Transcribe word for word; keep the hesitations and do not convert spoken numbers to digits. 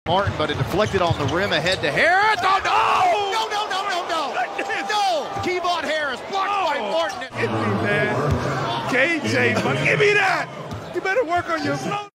Martin, but it deflected on the rim ahead to Harris. Oh, no! No, no, no, no, no! No! Kevon Harris blocked oh. by Martin. Give me that. K J, but give me that! You better work on your flow.